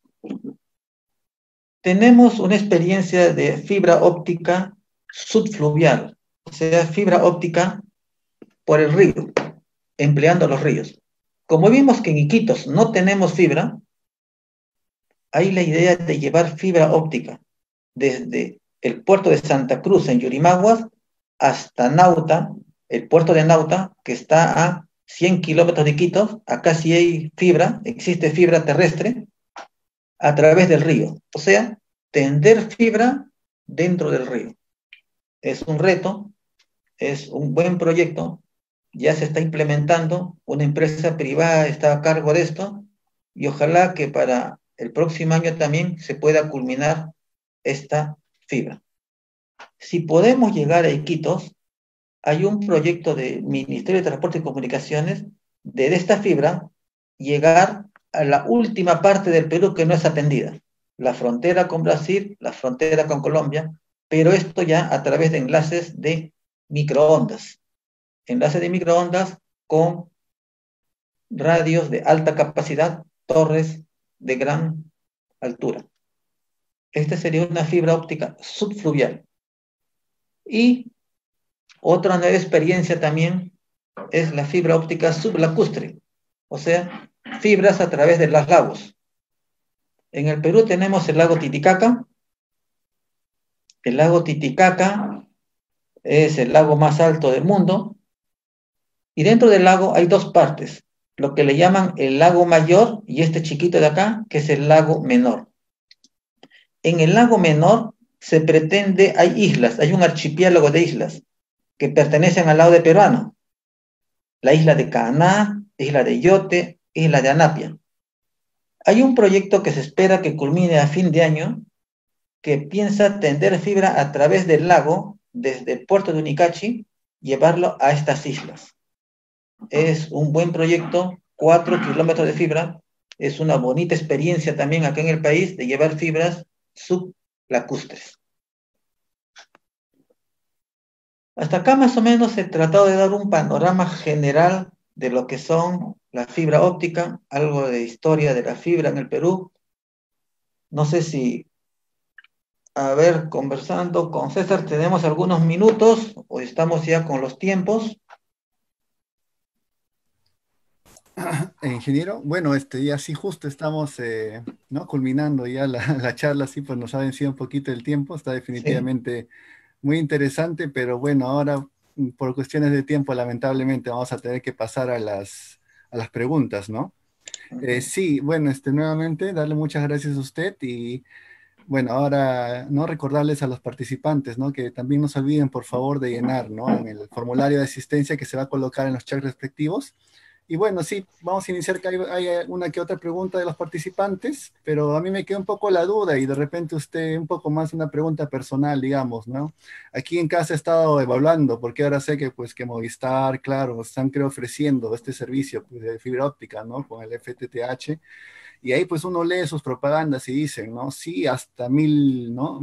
Tenemos una experiencia de fibra óptica subfluvial, o sea, fibra óptica por el río, empleando los ríos. Como vimos que en Iquitos no tenemos fibra, hay la idea de llevar fibra óptica desde el puerto de Santa Cruz en Yurimaguas hasta Nauta, el puerto de Nauta, que está a 100 kilómetros de Iquitos. Acá sí hay fibra, existe fibra terrestre a través del río. O sea, tender fibra dentro del río. Es un reto, es un buen proyecto, ya se está implementando, una empresa privada está a cargo de esto y ojalá que para el próximo año también se pueda culminar esta fibra. Si podemos llegar a Iquitos, hay un proyecto del Ministerio de Transporte y Comunicaciones de esta fibra llegar a la última parte del Perú que no es atendida, la frontera con Brasil, la frontera con Colombia, pero esto ya a través de enlaces de microondas con radios de alta capacidad, torres de gran altura. Esta sería una fibra óptica subfluvial. Y otra nueva experiencia también es la fibra óptica sublacustre, o sea, fibras a través de los lagos. En el Perú tenemos el lago Titicaca. El lago Titicaca es el lago más alto del mundo. Y dentro del lago hay dos partes, lo que le llaman el lago mayor y este chiquito de acá, que es el lago menor. En el lago menor se pretende, hay islas, hay un archipiélago de islas que pertenecen al lado de peruano. La isla de Caná, isla de Yote, isla de Anapia. Hay un proyecto que se espera que culmine a fin de año que piensa tender fibra a través del lago desde el puerto de Unicachi, llevarlo a estas islas. Es un buen proyecto, 4 kilómetros de fibra, es una bonita experiencia también acá en el país de llevar fibras sublacustres. Hasta acá más o menos he tratado de dar un panorama general de lo que son la fibra óptica, algo de historia de la fibra en el Perú. No sé si, a ver, conversando con César, tenemos algunos minutos o estamos ya con los tiempos. Ingeniero, bueno, ya sí justo estamos, ¿no? Culminando ya la charla, sí, pues nos ha vencido un poquito el tiempo, está Sí, definitivamente muy interesante, pero bueno, ahora por cuestiones de tiempo, lamentablemente vamos a tener que pasar a las preguntas, ¿no? Sí, bueno, nuevamente darle muchas gracias a usted y bueno, ahora no recordarles a los participantes, ¿no? Que también no se olviden, por favor, de llenar, ¿no? En el formulario de asistencia que se va a colocar en los chats respectivos. Y bueno, sí, vamos a iniciar, que hay una que otra pregunta de los participantes, pero a mí me queda un poco la duda y de repente usted un poco más una pregunta personal, digamos, ¿no? Aquí en casa he estado evaluando, porque ahora sé que pues que Movistar, claro, están creo ofreciendo este servicio pues, de fibra óptica, ¿no? Con el FTTH. Y ahí pues uno lee sus propagandas y dicen, ¿no? Sí, hasta 1000, ¿no?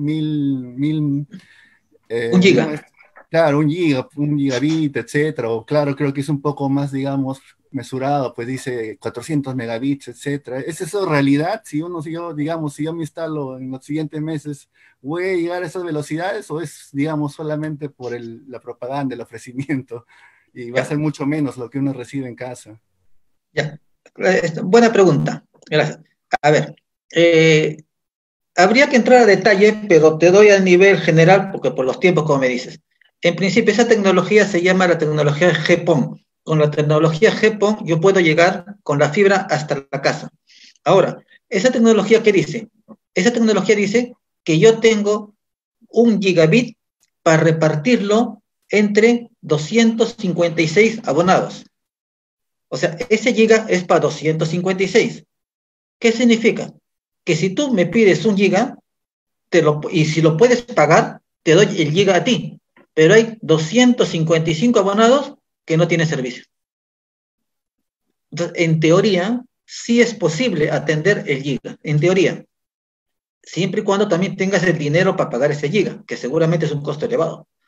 un ¿no? giga. Claro, un gigabit, etcétera, o claro, creo que es un poco más, digamos, mesurado, pues dice 400 megabits, etcétera. ¿Es eso realidad? Si yo, digamos, si yo me instalo en los siguientes meses, ¿voy a llegar a esas velocidades o es, digamos, solamente por la propaganda, el ofrecimiento? Y va a ser Ya, mucho menos lo que uno recibe en casa. ya. Buena pregunta. Gracias. A ver, eh, habría que entrar a detalle, pero te doy al nivel general, porque por los tiempos, como me dices. En principio, esa tecnología se llama la tecnología GPON. Con la tecnología GPON yo puedo llegar con la fibra hasta la casa. Ahora, ¿esa tecnología qué dice? Esa tecnología dice que yo tengo 1 gigabit para repartirlo entre 256 abonados. O sea, ese giga es para 256. ¿Qué significa? Que si tú me pides 1 giga, y si lo puedes pagar, te doy el giga a ti. Pero hay 255 abonados que no tienen servicio. Entonces, en teoría, sí es posible atender el giga. En teoría. Siempre y cuando también tengas el dinero para pagar ese giga, que seguramente es un costo elevado.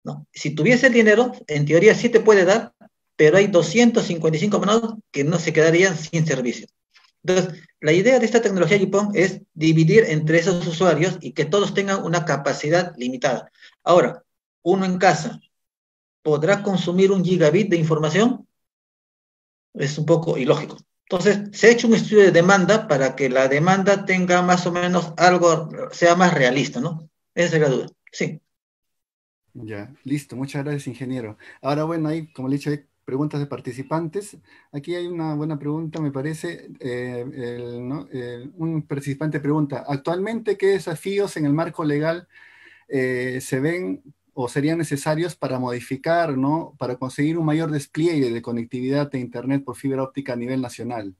¿no? Si tuviese el dinero, en teoría sí te puede dar, pero hay 255 monados que no se quedarían sin servicio. Entonces, la idea de esta tecnología GPON es dividir entre esos usuarios y que todos tengan una capacidad limitada. Ahora, uno en casa, ¿podrá consumir 1 gigabit de información? Es un poco ilógico. Entonces, se ha hecho un estudio de demanda para que la demanda tenga más o menos algo, sea más realista, ¿no? Esa es la duda. Sí. Ya, listo, muchas gracias, ingeniero. Ahora, bueno, ahí, como le he dicho, hay preguntas de participantes. Aquí hay una buena pregunta, me parece. ¿No? Un participante pregunta, ¿actualmente qué desafíos en el marco legal se ven o serían necesarios para modificar, ¿no? Para conseguir un mayor despliegue de conectividad de Internet por fibra óptica a nivel nacional?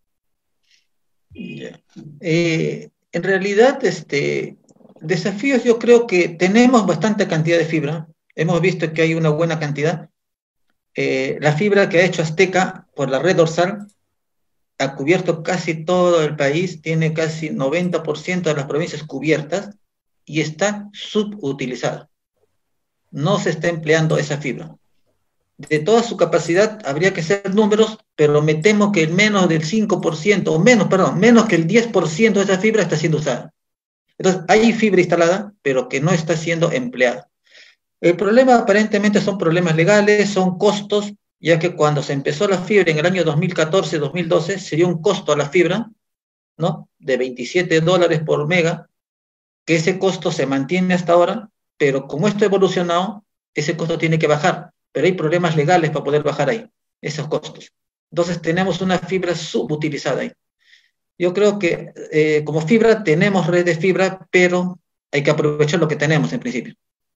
Yeah. En realidad, desafíos yo creo que tenemos bastante cantidad de fibra. Hemos visto que hay una buena cantidad. La fibra que ha hecho Azteca por la red dorsal ha cubierto casi todo el país, tiene casi 90% de las provincias cubiertas y está subutilizada. No se está empleando esa fibra. De toda su capacidad habría que hacer números, pero me temo que menos del 5%, o menos, perdón, menos que el 10% de esa fibra está siendo usada. Entonces, hay fibra instalada, pero que no está siendo empleada. El problema aparentemente son problemas legales, son costos, ya que cuando se empezó la fibra en el año 2014-2012, se dio un costo a la fibra, ¿no? De $27 por mega, que ese costo se mantiene hasta ahora, pero como esto ha evolucionado, ese costo tiene que bajar, pero hay problemas legales para poder bajar ahí, esos costos. Entonces tenemos una fibra subutilizada ahí. Yo creo que como fibra tenemos red de fibra, pero hay que aprovechar lo que tenemos en principio.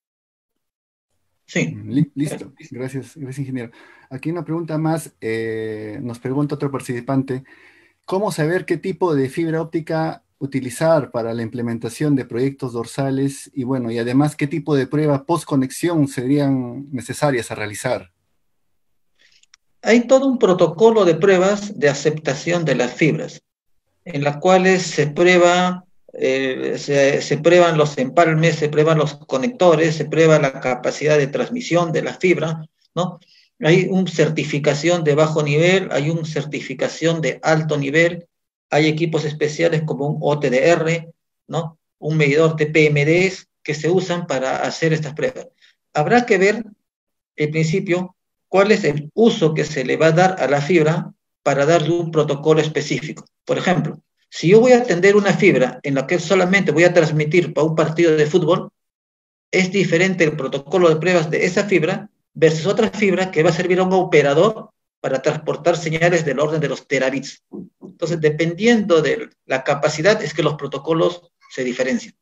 Sí. Listo, gracias, gracias, ingeniero. Aquí una pregunta más, nos pregunta otro participante, ¿cómo saber qué tipo de fibra óptica utilizar para la implementación de proyectos dorsales? Y bueno, y además, ¿qué tipo de pruebas post conexión serían necesarias a realizar? Hay todo un protocolo de pruebas de aceptación de las fibras, en las cuales se prueba, se prueban los empalmes, se prueban los conectores, se prueba la capacidad de transmisión de la fibra, ¿no? Hay una certificación de bajo nivel, hay una certificación de alto nivel, hay equipos especiales como un OTDR, ¿no? Un medidor de PMDs que se usan para hacer estas pruebas. Habrá que ver, en principio, cuál es el uso que se le va a dar a la fibra para darle un protocolo específico. Por ejemplo, si yo voy a atender una fibra en la que solamente voy a transmitir para un partido de fútbol, es diferente el protocolo de pruebas de esa fibra versus otra fibra que va a servir a un operador para transportar señales del orden de los terabits. Entonces, dependiendo de la capacidad, es que los protocolos se diferencian.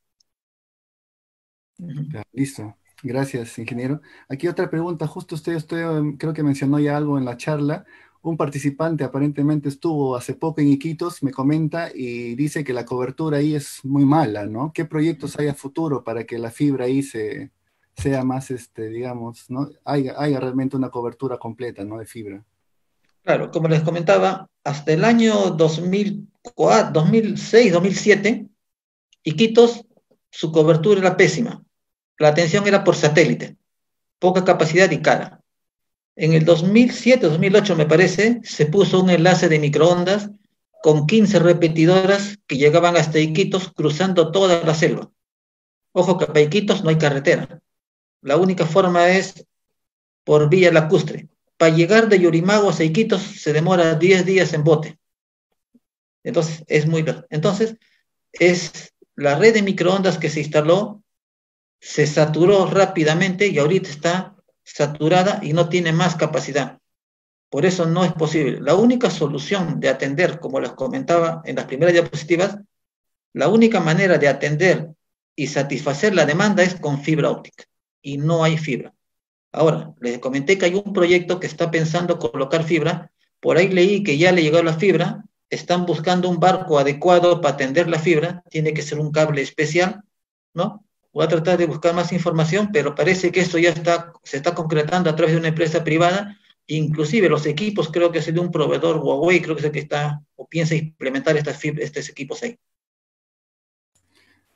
Ya, listo, gracias, ingeniero. Aquí otra pregunta, justo usted creo que mencionó ya algo en la charla. Un participante aparentemente estuvo hace poco en Iquitos, me comenta, y dice que la cobertura ahí es muy mala, ¿no? ¿Qué proyectos hay a futuro para que la fibra ahí sea más, digamos, ¿no? Haya realmente una cobertura completa, ¿no? De fibra. Claro, como les comentaba, hasta el año 2004, 2006, 2007, Iquitos, su cobertura era pésima. La atención era por satélite, poca capacidad y cara. En el 2007, 2008 me parece, se puso un enlace de microondas con 15 repetidoras que llegaban hasta Iquitos cruzando toda la selva. Ojo que para Iquitos no hay carretera. La única forma es por vía lacustre. Para llegar de Yurimaguas a Iquitos se demora 10 días en bote. Entonces, Entonces, es la red de microondas que se instaló, se saturó rápidamente y ahorita está saturada y no tiene más capacidad. Por eso no es posible. La única solución de atender, como les comentaba en las primeras diapositivas, la única manera de atender y satisfacer la demanda es con fibra óptica. Y no hay fibra. Ahora, les comenté que hay un proyecto que está pensando colocar fibra. Por ahí leí que ya le llegó la fibra. Están buscando un barco adecuado para atender la fibra. Tiene que ser un cable especial, ¿no? Voy a tratar de buscar más información, pero parece que esto ya se está concretando a través de una empresa privada. Inclusive los equipos, creo que es de un proveedor Huawei, creo que es el que está o piensa implementar estos equipos ahí.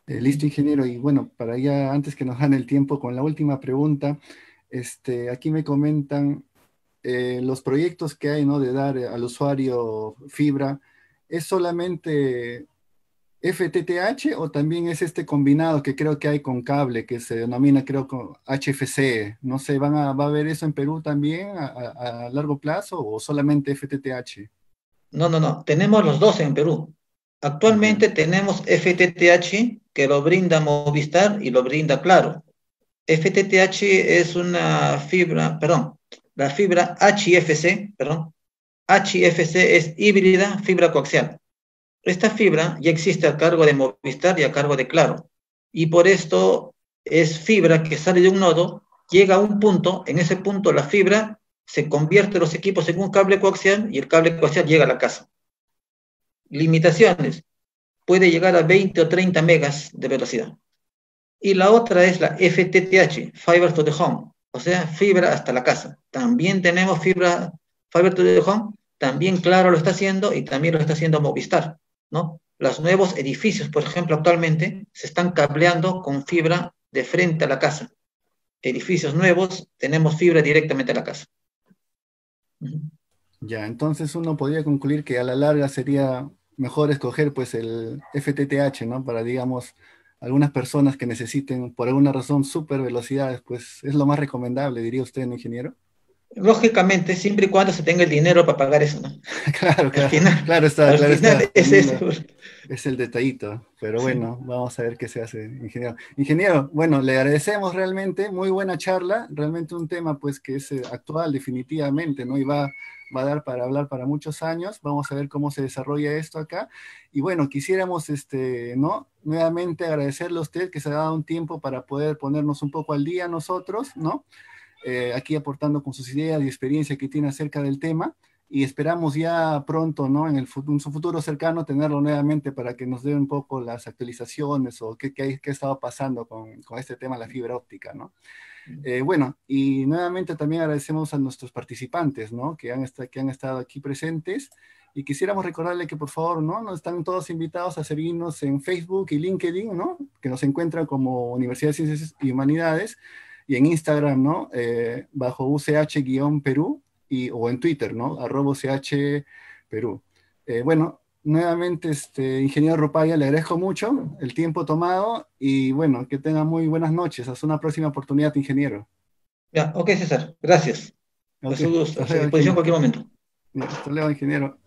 Listo, ingeniero. Y bueno, para ya, antes que nos gane el tiempo, con la última pregunta, aquí me comentan los proyectos que hay, ¿no? De dar al usuario fibra, ¿es solamente FTTH o también es este combinado que creo que hay con cable, que se denomina, creo, con HFC? No sé, ¿va a haber eso en Perú también a largo plazo o solamente FTTH? No, no, no. Tenemos los dos en Perú. Ya. Actualmente tenemos FTTH que lo brinda Movistar y lo brinda Claro. FTTH es una fibra, perdón, la fibra HFC, perdón. HFC es híbrida fibra coaxial. Esta fibra ya existe a cargo de Movistar y a cargo de Claro. Y por esto es fibra que sale de un nodo, llega a un punto, en ese punto la fibra se convierte los equipos en un cable coaxial y el cable coaxial llega a la casa. Limitaciones, puede llegar a 20 o 30 megas de velocidad. Y la otra es la FTTH, Fiber to the Home, o sea, fibra hasta la casa. También tenemos fibra Fiber to the Home, también Claro lo está haciendo y también lo está haciendo Movistar, ¿no? Los nuevos edificios, por ejemplo, actualmente se están cableando con fibra de frente a la casa. Edificios nuevos, tenemos fibra directamente a la casa. Ya, entonces uno podría concluir que a la larga sería mejor escoger pues el FTTH, ¿no? Para, digamos, algunas personas que necesiten por alguna razón super velocidades, pues es lo más recomendable, diría usted, ¿no, ingeniero? Lógicamente, siempre y cuando se tenga el dinero para pagar eso, ¿no? Claro, Al claro, final, al claro está, final es también ese. es el detallito, pero Sí. bueno, vamos a ver qué se hace, ingeniero. Ingeniero, bueno, le agradecemos realmente, muy buena charla, realmente un tema pues que es actual definitivamente, ¿no? Y va a dar para hablar para muchos años, vamos a ver cómo se desarrolla esto acá. Y bueno, quisiéramos, ¿no? Nuevamente agradecerle a usted que se ha dado un tiempo para poder ponernos un poco al día nosotros, ¿no? Aquí aportando con sus ideas y experiencia que tiene acerca del tema y esperamos ya pronto, ¿no? En su futuro cercano tenerlo nuevamente para que nos dé un poco las actualizaciones o qué ha estado pasando con este tema de la fibra óptica, ¿no? Bueno, y nuevamente también agradecemos a nuestros participantes, ¿no? Que han estado aquí presentes. Y quisiéramos recordarle que por favor, ¿no? Nos están todos invitados a seguirnos en Facebook y LinkedIn, ¿no? Que nos encuentran como Universidad de Ciencias y Humanidades y en Instagram, ¿no? Bajo UCH-Perú o en Twitter, ¿no? @UCH Perú. Bueno, nuevamente, ingeniero Rupaya, le agradezco mucho el tiempo tomado y bueno, que tenga muy buenas noches. Hasta una próxima oportunidad, ingeniero. Ya, ok, César, gracias. A Ok, su, hasta a su luego, disposición en ingeniero. cualquier momento. Hasta luego, ingeniero.